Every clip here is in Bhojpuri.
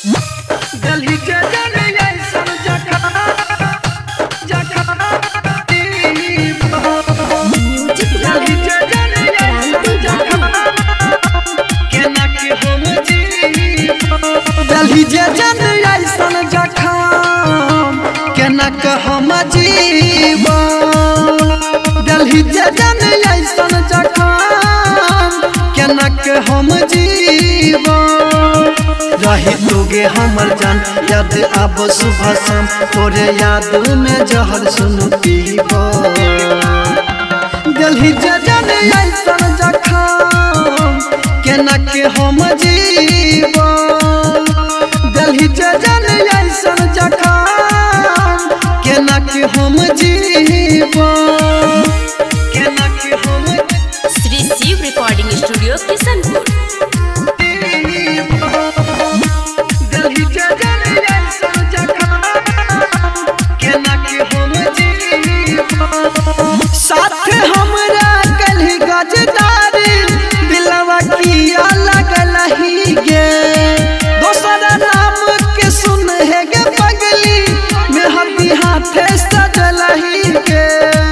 दिल्ली के जाने ऐसन जगह म्यूजिक दिल्ली के जाने ऐसन जगह केना के हम जीवा दिल्ली के जाने ऐसन जगह केना के हम जीवा दिल्ली के जाने ऐसन जगह केना के हम जीवा रही तोगे हमर जान याद आब सुबह शाम तोरे याद में जहर सुनु पीबो दिल्ली जे जाने ऐसन जखम केना के हम जीबो दिल्ली जे जाने ऐसन जखम केना के हम जीबो केना के हम श्री शिव रिकॉर्डिंग स्टूडियो किशनपुर। साथ हमरा कलही गजदारी दिलवा किया लगल ही गे दोसर नाम के सुन है गे पगली मेहंदी हाथे सजल ही गे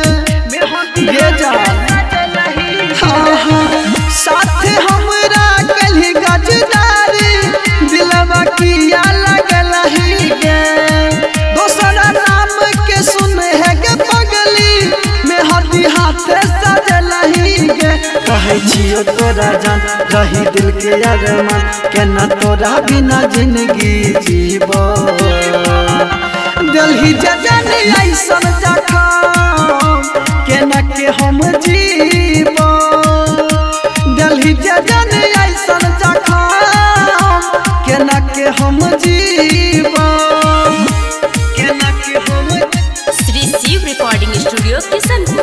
हाँ हाँ साथ हमरा कलही गजदारी दिलवा किया लगल ही गे दोसर नाम के सुन है गे पगली मेहंदी हाथे सजल ही गे कहै छियो तोरा जान रही दिल के अरमान केना तोरा बिना जिंदगी जीबो दिल्ली जे जाने ऐसन जखम केना के हम जीबो दिल्ली जे जाने ऐसन जखम केना के हम जीबो केना के हम श्री शिव रिकॉर्डिंग स्टूडियो किशनपुर।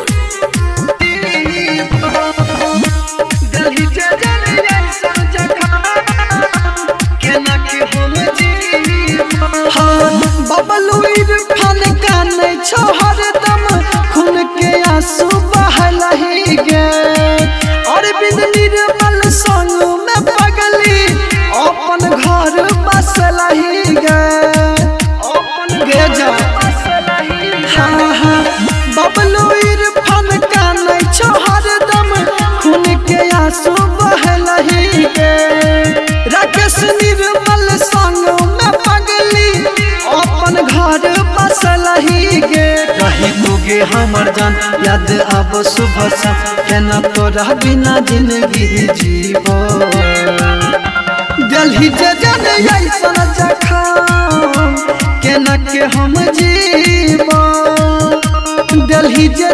दिल्ली जे जाने ऐसन जखम केना के हम जीबो हाँ बबलू इरफान कानै छौ हरदम खून के आंसू बहल ही गे और बिन निर्मल संग में पगली अपन घर बसल ही गे अपन गे जा हाँ हाँ बबलू इरफान कानै छौ हरदम खून के आंसू बहल ही गे राकेश निर्मल संग में पगली अपन घर बसल ही गे रही तोगे हमर जान याद आब सुबह शाम केना तोरा बिना जिंदगी जीबो दिल्ली जे जाने ऐसन जखम केना के हम जीबो दिल्ली जे